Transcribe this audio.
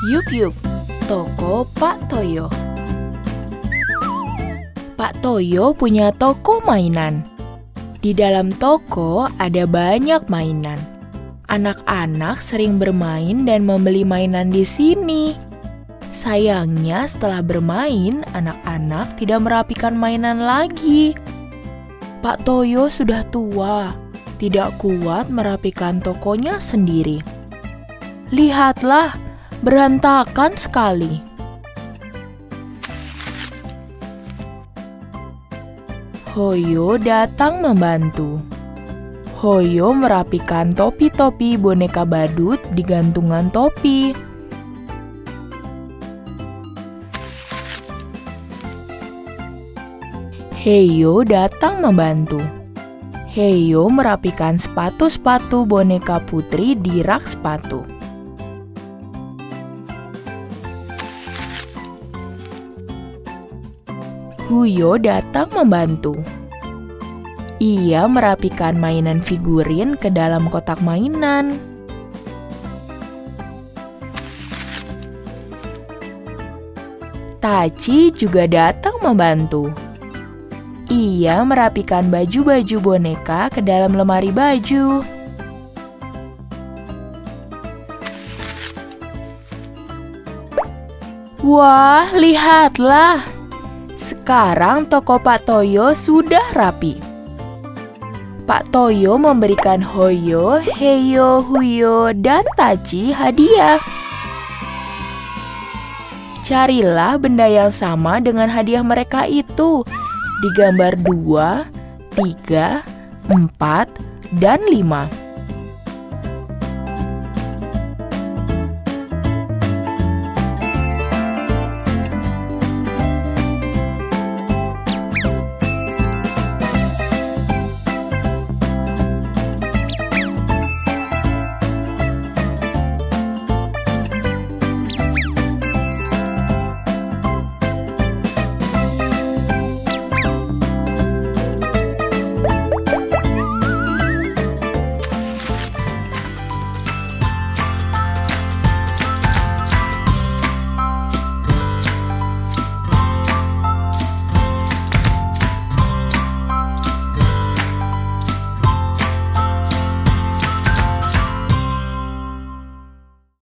Yup yup, toko Pak Toyo. Pak Toyo punya toko mainan. Di dalam toko ada banyak mainan. Anak-anak sering bermain dan membeli mainan di sini. Sayangnya setelah bermain, anak-anak tidak merapikan mainan lagi. Pak Toyo sudah tua, tidak kuat merapikan tokonya sendiri. Lihatlah, berantakan sekali. Hoyo datang membantu. Hoyo merapikan topi-topi boneka badut di gantungan topi. Heyo datang membantu. Heyo merapikan sepatu-sepatu boneka putri di rak sepatu. Huyo datang membantu. Ia merapikan mainan figurin ke dalam kotak mainan. Tachi juga datang membantu. Ia merapikan baju-baju boneka ke dalam lemari baju. Wah, lihatlah! Sekarang toko Pak Toyo sudah rapi. Pak Toyo memberikan Hoyo, Heyo, Huyo, dan Tachi hadiah. Carilah benda yang sama dengan hadiah mereka itu. Digambar 2, 3, 4, dan 5.